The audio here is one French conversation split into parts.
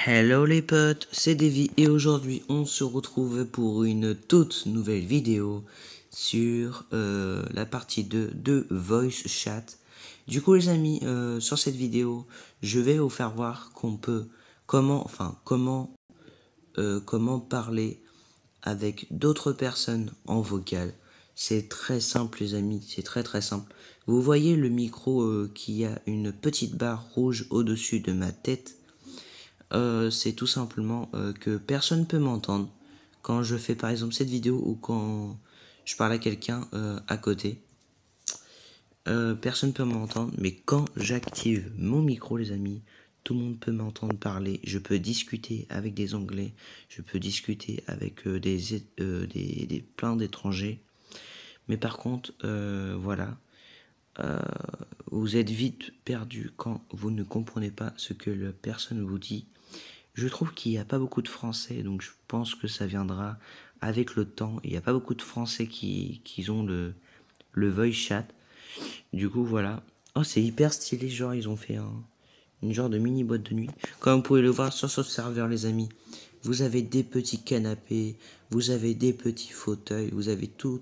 Hello les potes, c'est Davy et aujourd'hui on se retrouve pour une toute nouvelle vidéo sur la partie 2 de Voice Chat. Du coup les amis, sur cette vidéo, je vais vous faire voir qu'on peut comment parler avec d'autres personnes en vocal. C'est très simple les amis, c'est très simple. Vous voyez le micro qui a une petite barre rouge au-dessus de ma tête. C'est tout simplement que personne ne peut m'entendre quand je fais par exemple cette vidéo ou quand je parle à quelqu'un à côté. Personne ne peut m'entendre, mais quand j'active mon micro les amis, tout le monde peut m'entendre parler. Je peux discuter avec des Anglais, je peux discuter avec plein d'étrangers. Mais par contre, voilà, vous êtes vite perdu quand vous ne comprenez pas ce que la personne vous dit. Je trouve qu'il n'y a pas beaucoup de Français, donc je pense que ça viendra avec le temps. Il n'y a pas beaucoup de Français qui ont le voice chat. Du coup, voilà. Oh, c'est hyper stylé, genre ils ont fait une genre de mini boîte de nuit. Comme vous pouvez le voir sur ce serveur, les amis, vous avez des petits canapés, vous avez des petits fauteuils, vous avez tout.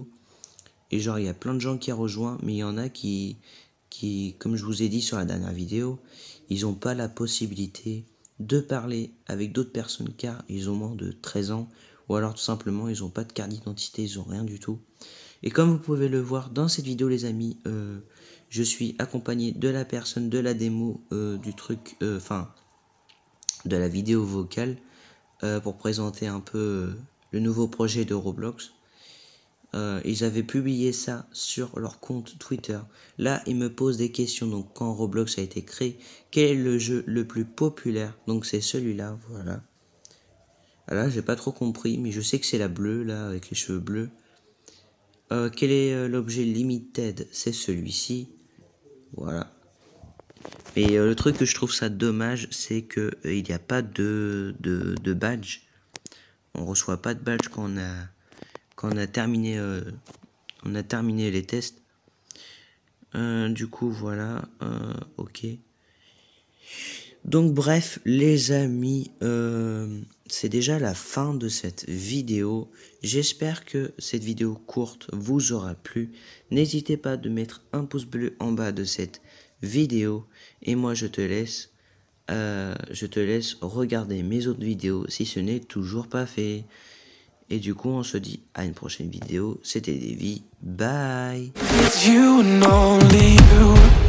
Et genre, il y a plein de gens qui rejoignent, mais il y en a qui, comme je vous ai dit sur la dernière vidéo, ils n'ont pas la possibilité de parler avec d'autres personnes car ils ont moins de 13 ans ou alors tout simplement ils n'ont pas de carte d'identité, ils n'ont rien du tout. Et comme vous pouvez le voir dans cette vidéo les amis, je suis accompagné de la personne de la démo du truc, de la vidéo vocale pour présenter un peu le nouveau projet de Roblox. Ils avaient publié ça sur leur compte Twitter. Là, ils me posent des questions. Donc, quand Roblox a été créé, quel est le jeu le plus populaire? Donc, c'est celui-là, voilà. Là, j'ai pas trop compris, mais je sais que c'est la bleue, là, avec les cheveux bleus. Quel est l'objet limited? C'est celui-ci. Voilà. Mais le truc que je trouve ça dommage, c'est que il n'y a pas de badge. On reçoit pas de badge quand on a terminé les tests. Du coup voilà, ok. Donc bref les amis, c'est déjà la fin de cette vidéo. J'espère que cette vidéo courte vous aura plu. N'hésitez pas de mettre un pouce bleu en bas de cette vidéo. Et moi je te laisse regarder mes autres vidéos si ce n'est toujours pas fait. Et du coup, on se dit à une prochaine vidéo. C'était Davy. Bye.